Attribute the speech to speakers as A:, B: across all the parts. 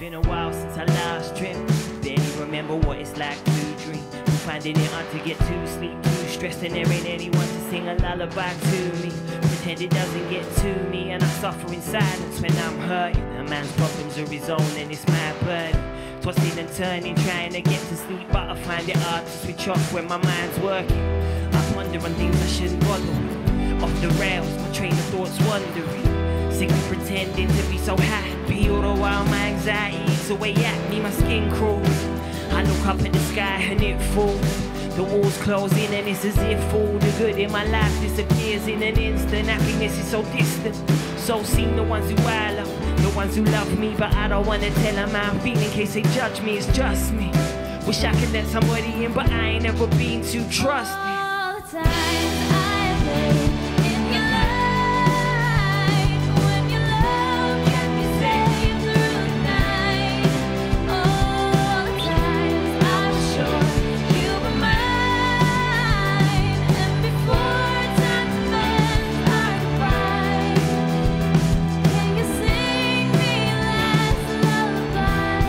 A: been a while since I last dreamt. Barely remember what it's like to dream. Finding it hard to get to sleep, too stressed, and there ain't anyone to sing a lullaby to me. Pretend it doesn't get to me, and I suffer in silence when I'm hurting. A man's problems are his own, and it's my burden. Tossing and turning, trying to get to sleep, but I find it hard to switch off when my mind's working. I ponder on things I shouldn't bother with. Off the rails, my train of thoughts wandering. Sick of pretending to be so happy, all the while my anxiety eats away at me, my skin crawls. I look up at the sky and it falls. The walls close in and it's as if all the good in my life disappears in an instant. Happiness is so distant. So seem the ones who I love, the ones who love me, but I don't wanna tell them how I feel in case they judge me. It's just me. Wish I could let somebody in, but I ain't never been too trusted.
B: All the times I played in your life, when your love kept me safe through the night. All the times I was sure you were mine, and before time to mend our goodbye, can you sing me last lullaby?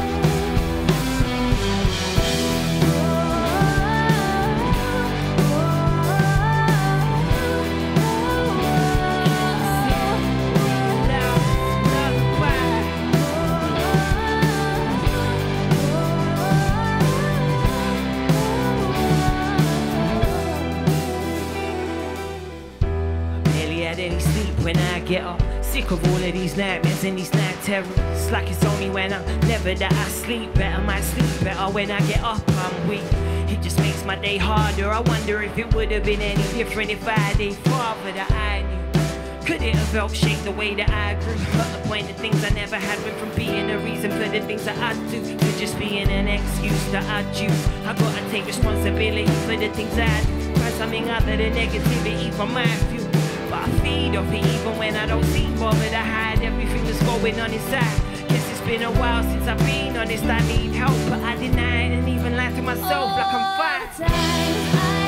A: Any sleep when I get up. Sick of all of these nightmares and these night terrors. It's like it's only when I'm never that I sleep better. Might sleep better when I get up, I'm weak. It just makes my day harder. I wonder if it would have been any different if I had a father that I knew. Could it have helped shape the way that I grew? But the point of things I never had went from being a reason for the things that I do to just being an excuse that I choose. I gotta take responsibility for the things I do. Find something other than negativity from my view. But I feed off it even when I don't seem bothered to hide everything that's going on inside. Guess it's been a while since I've been honest. I need help, but I deny it and even lie to myself like I'm fine.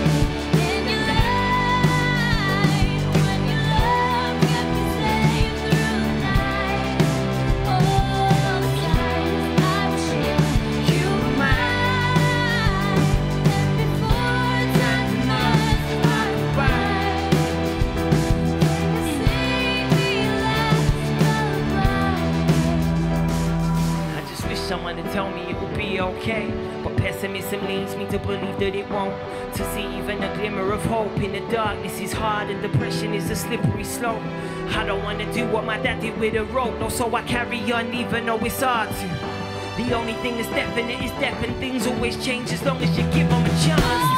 A: Someone to tell me it will be okay, but pessimism leads me to believe that it won't. To see even a glimmer of hope in the darkness is hard, and depression is a slippery slope. I don't want to do what my dad did with a rope, no, so I carry on even though it's hard to. The only thing that's definite is death, and things always change as long as you give them a chance.